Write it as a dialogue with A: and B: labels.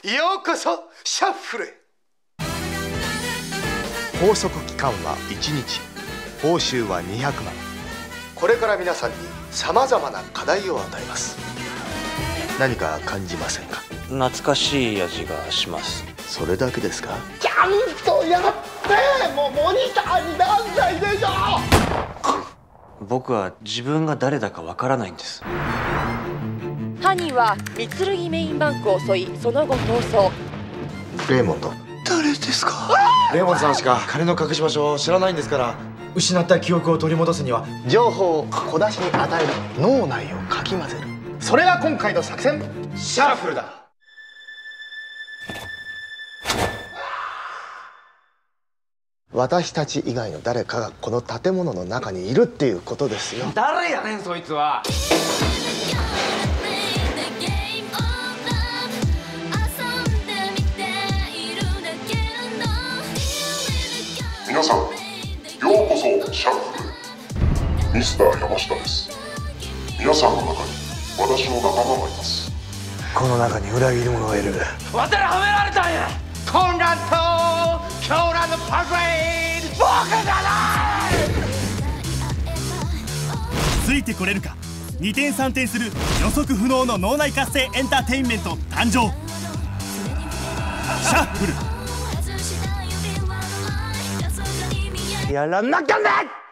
A: ようこそシャッフルへ。
B: 拘束期間は1日、報酬は200万。
A: これから皆さんにさまざまな課題を与えます。何か感じませんか？
C: 懐かしい味がします。
A: それだけですか？
D: ちゃんとやって、もうモニターになんないでしょ。
C: 僕は自分が誰だかわからないんです。
E: 犯人は三剣メインバンクを襲い、その後逃走。
A: レーモンド、誰ですか？
F: レーモンさんしか金の隠し場所を知らないんですから、失った記憶を取り戻すには
A: 情報を小出しに与える、脳内をかき混ぜる、それが今回の作戦シャッフルだ。私たち以外の誰かがこの建物の中にいるっていうことですよ。
G: 誰やねんそいつは。
H: 皆さん、ようこそシャッフル。ミスター山下です。皆さんの中に私の仲間がいます。
A: この中に裏切り者がいる。
G: わてらはめられたんや。混乱と狂乱のパレード、僕じゃない。
I: ついてこれるか。2点3点する予測不能の脳内活性エンターテインメント誕生。シャッフル。
A: やらなきゃね。